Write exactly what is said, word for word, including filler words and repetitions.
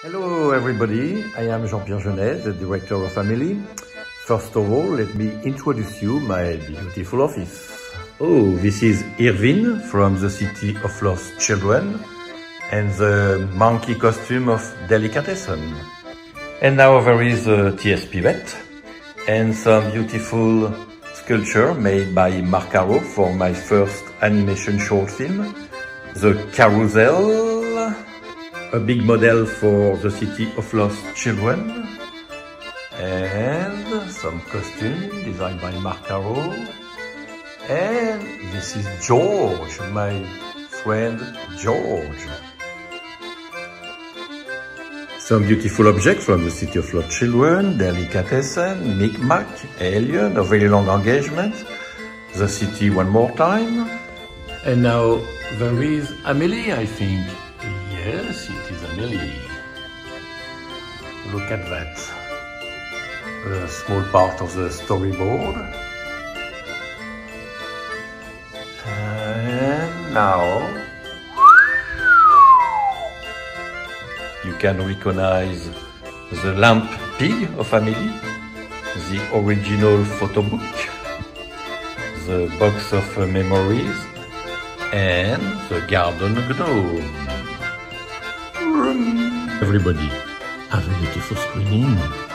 Hello everybody, I am Jean-Pierre Genet, the Director of Family. First of all, let me introduce you my beautiful office. Oh, this is Irvine from the City of Lost Children and the monkey costume of Delicatessen. And now there is a T S Pivot and some beautiful sculpture made by Marc Caro for my first animation short film, The Carousel. A big model for the City of Lost Children, and some costume designed by Marc Caro. And this is George, my friend George. Some beautiful objects from the City of Lost Children, Delicatessen, Micmac, Alien, a very long engagement, the city one more time. And now there is Amélie, I think. Yes, it is Amélie. Look at that. A small part of the storyboard. And now you can recognize the lamp pig of Amélie, the original photo book, the box of memories, and the garden gnome. Everybody, have a beautiful screening.